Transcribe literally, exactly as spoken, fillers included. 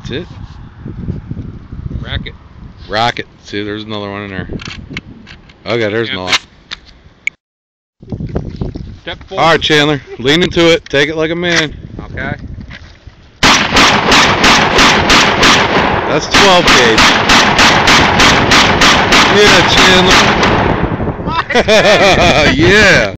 That's it. Racket. Rocket. See, there's another one in there. Okay, there's Yep. another. Step forward. All right, Chandler. Lean into it. Take it like a man. Okay. That's twelve gauge. Yeah, Chandler. Yeah.